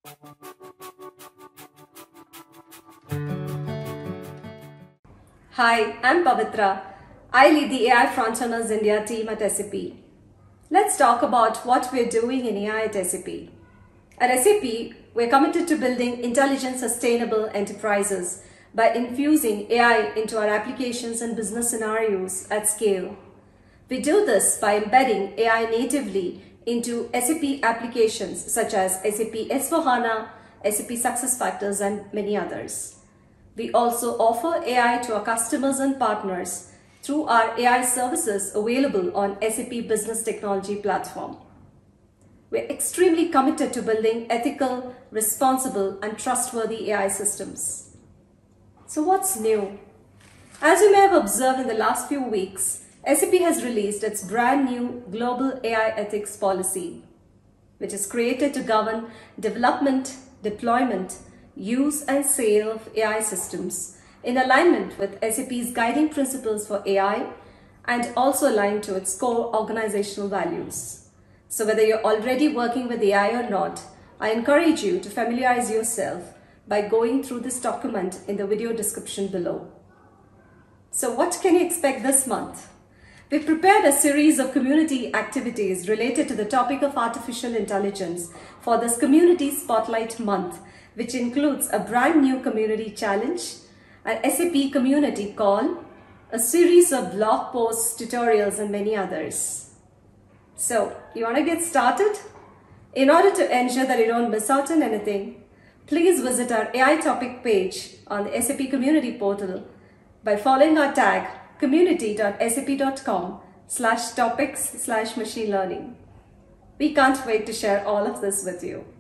Hi, I'm Pavitra. I lead the AI Frontrunners India team at SAP. Let's talk about what we're doing in AI at SAP. At SAP, we're committed to building intelligent, sustainable enterprises by infusing AI into our applications and business scenarios at scale. We do this by embedding AI natively into SAP applications such as SAP S/4HANA, SAP SuccessFactors, and many others. We also offer AI to our customers and partners through our AI services available on SAP Business Technology Platform. We're extremely committed to building ethical, responsible, and trustworthy AI systems. So what's new? As you may have observed in the last few weeks, SAP has released its brand new Global AI Ethics Policy, which is created to govern development, deployment, use and sale of AI systems in alignment with SAP's guiding principles for AI and also aligned to its core organizational values. So whether you're already working with AI or not, I encourage you to familiarize yourself by going through this document in the video description below. So what can you expect this month? We've prepared a series of community activities related to the topic of artificial intelligence for this Community Spotlight Month, which includes a brand new community challenge, an SAP community call, a series of blog posts, tutorials, and many others. So, you want to get started? In order to ensure that you don't miss out on anything, please visit our AI topic page on the SAP community portal by following our tag community.sap.com/topics/machine learning. We can't wait to share all of this with you.